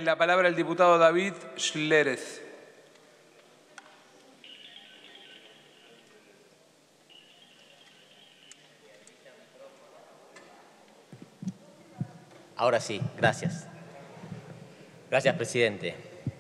la palabra el diputado David Schlereth. Ahora sí, gracias. Gracias, presidente.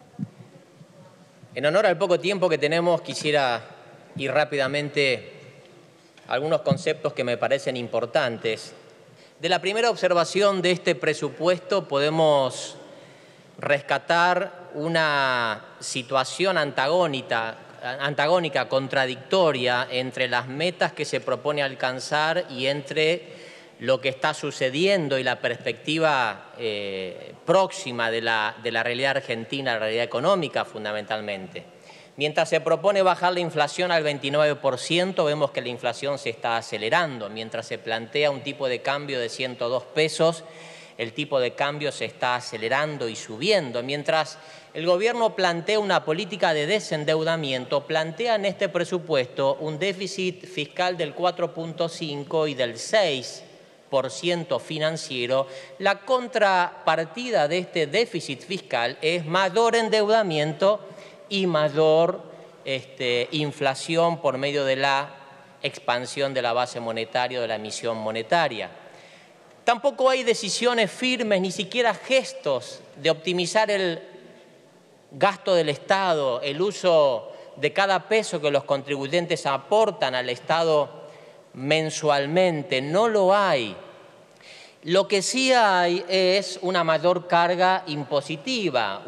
En honor al poco tiempo que tenemos, quisiera ir rápidamente a algunos conceptos que me parecen importantes. De la primera observación de este presupuesto podemos rescatar una situación antagónica, contradictoria entre las metas que se propone alcanzar y entre lo que está sucediendo y la perspectiva próxima de la realidad argentina, la realidad económica fundamentalmente. Mientras se propone bajar la inflación al 29%, vemos que la inflación se está acelerando. Mientras se plantea un tipo de cambio de 102 pesos, el tipo de cambio se está acelerando y subiendo. Mientras el gobierno plantea una política de desendeudamiento, plantea en este presupuesto un déficit fiscal del 4.5 y del 6% financiero. La contrapartida de este déficit fiscal es mayor endeudamiento y mayor inflación por medio de la expansión de la base monetaria, de la emisión monetaria. Tampoco hay decisiones firmes, ni siquiera gestos de optimizar el gasto del Estado, el uso de cada peso que los contribuyentes aportan al Estado mensualmente. No lo hay. Lo que sí hay es una mayor carga impositiva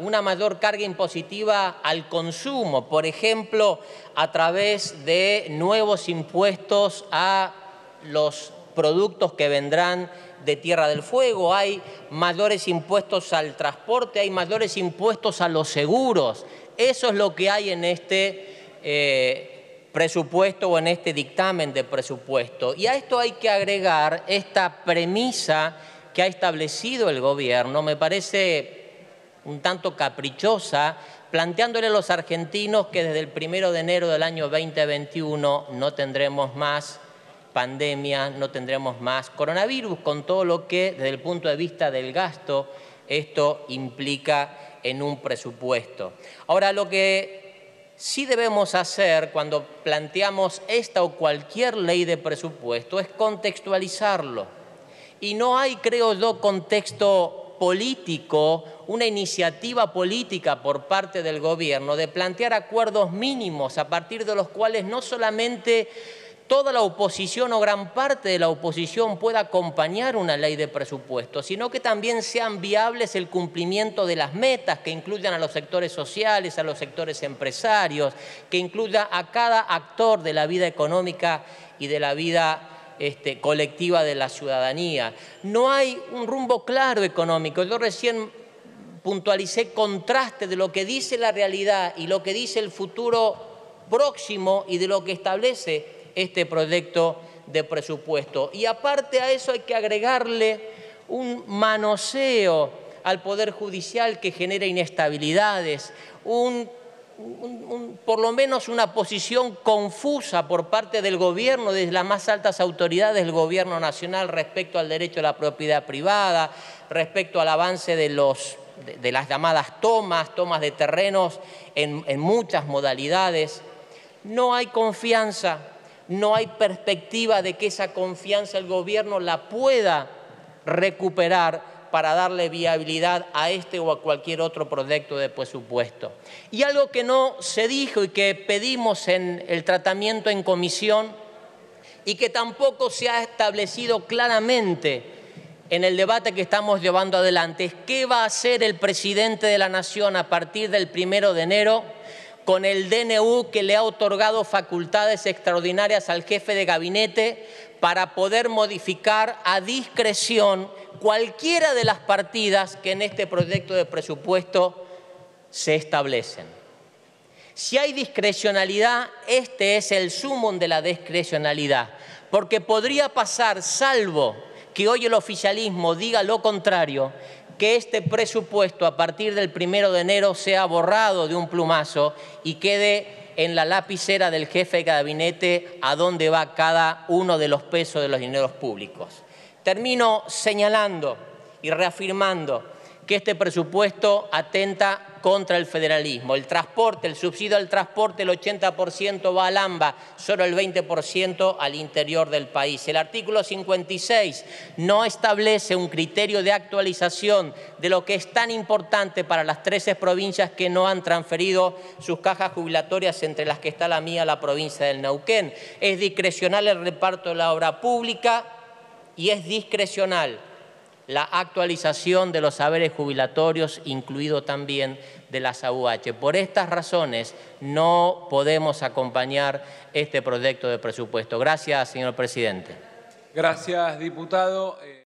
al consumo, por ejemplo, a través de nuevos impuestos a los productos que vendrán de Tierra del Fuego, hay mayores impuestos al transporte, hay mayores impuestos a los seguros. Eso es lo que hay en este presupuesto o en este dictamen de presupuesto. Y a esto hay que agregar esta premisa que ha establecido el gobierno, me parece un tanto caprichosa, planteándole a los argentinos que desde el 1 de enero del año 2021 no tendremos más pandemia, no tendremos más coronavirus, con todo lo que desde el punto de vista del gasto esto implica en un presupuesto. Ahora, lo que sí debemos hacer cuando planteamos esta o cualquier ley de presupuesto es contextualizarlo. Y no hay, creo yo, contexto político, una iniciativa política por parte del gobierno de plantear acuerdos mínimos a partir de los cuales no solamente toda la oposición o gran parte de la oposición pueda acompañar una ley de presupuesto, sino que también sean viables el cumplimiento de las metas, que incluyan a los sectores sociales, a los sectores empresarios, que incluya a cada actor de la vida económica y de la vida colectiva de la ciudadanía. No hay un rumbo claro económico. Yo recién puntualicé contraste de lo que dice la realidad y lo que dice el futuro próximo y de lo que establece este proyecto de presupuesto. Y aparte a eso hay que agregarle un manoseo al Poder Judicial que genera inestabilidades, por lo menos una posición confusa por parte del gobierno, desde las más altas autoridades del gobierno nacional respecto al derecho a la propiedad privada, respecto al avance de las llamadas tomas de terrenos en muchas modalidades. No hay confianza. No hay perspectiva de que esa confianza el gobierno la pueda recuperar para darle viabilidad a este o a cualquier otro proyecto de presupuesto. Y algo que no se dijo y que pedimos en el tratamiento en comisión y que tampoco se ha establecido claramente en el debate que estamos llevando adelante es qué va a hacer el presidente de la Nación a partir del 1 de enero con el DNU que le ha otorgado facultades extraordinarias al jefe de gabinete para poder modificar a discreción cualquiera de las partidas que en este proyecto de presupuesto se establecen. Si hay discrecionalidad, este es el sumum de la discrecionalidad, porque podría pasar, salvo que hoy el oficialismo diga lo contrario, que este presupuesto a partir del 1 de enero sea borrado de un plumazo y quede en la lapicera del jefe de gabinete a dónde va cada uno de los pesos de los dineros públicos. Termino señalando y reafirmando que este presupuesto atenta contra el federalismo. El transporte, el subsidio al transporte, el 80% va al AMBA, solo el 20% al interior del país. El artículo 56 no establece un criterio de actualización de lo que es tan importante para las 13 provincias que no han transferido sus cajas jubilatorias, entre las que está la mía, la provincia del Neuquén. Es discrecional el reparto de la obra pública y es discrecional la actualización de los saberes jubilatorios, incluido también de las AUH. Por estas razones no podemos acompañar este proyecto de presupuesto. Gracias, señor presidente. Gracias, diputado.